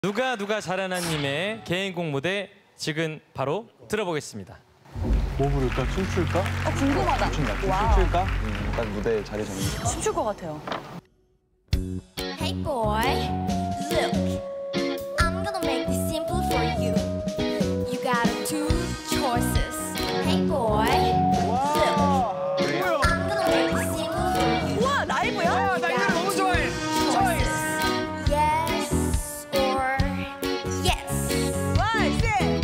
누가 잘하나님의 개인곡 무대 지금 바로 들어보겠습니다. 뭐 부를까? 춤출까? 궁금하다. 춤출까? 약간 무대에 자리 잡는 거. 춤출 것 같아요. Hey boy, look, I'm gonna make this simple for you. You got two choices. Hey boy, look, I'm gonna make this simple for you. 우와, 라이브야? 나 이 노래 너무 좋아해. Choice. Yes or yes. 와, 쎄!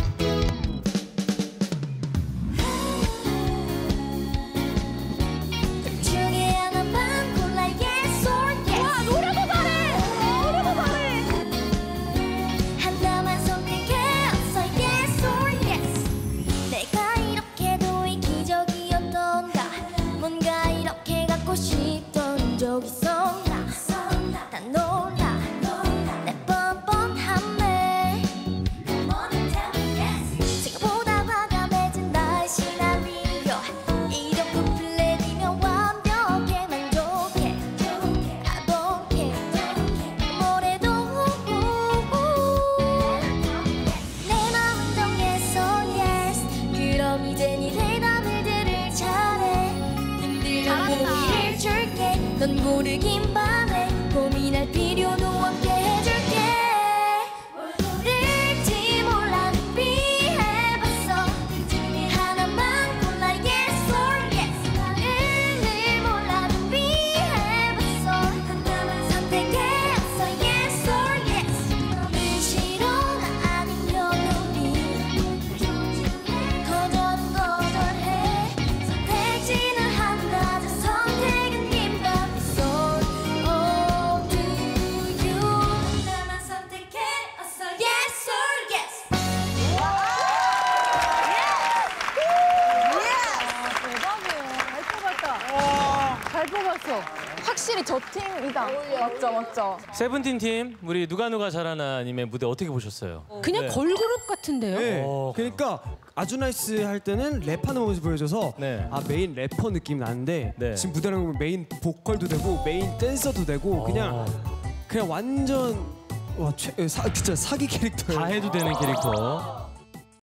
둘 중에 하나만 골라. Yes or yes. 와, 노래도 잘해! 노래도 잘해! 하나만 선택해. 어서 yes or yes. 내가 이렇게도 이기적이었던가. 뭔가 이렇게 갖고 싶던 적 있었나. 난 놀라. 내 뻔뻔함에. 생각보다 과감해진 나의 시나리오. 이렇게 플랜이면 완벽해. 만족해. 가독해. 뭐래도 내 마음 정해서 yes. 그럼 이제 네 대답을 들을 차례. 힘들면 고민을 줄게. 넌 모르긴 밤에 고민할 필요도 없게 해줄게. 모를지 몰라 준비해봤어. 둘 중에 하나만 골라. Yes or yes. 나를 몰라 준비해봤어. 하나만 선택해. 어서 yes or yes. 너는 싫어나 아니면 우리 거절은 거절해. 선택지는 한 가지. 선택은 김밥. It's all up to you. 하나만 선택해. 어서 yes or yes. 대박이에요. 잘 뽑았다. 잘 뽑았어. 확실히 저 팀이다. 맞죠. 세븐틴 팀 우리 누가 잘하나님의 무대 어떻게 보셨어요? 그냥 네. 걸그룹 같은데요? 네. 어, 그러니까 아주 나이스 할 때는 랩하는 모습 보여줘서 네. 아 메인 래퍼 느낌 나는데 네. 지금 무대를 보면 메인 보컬도 되고 메인 댄서도 되고 그냥 완전 와 진짜 사기 캐릭터예요. 다 해도 되는 캐릭터.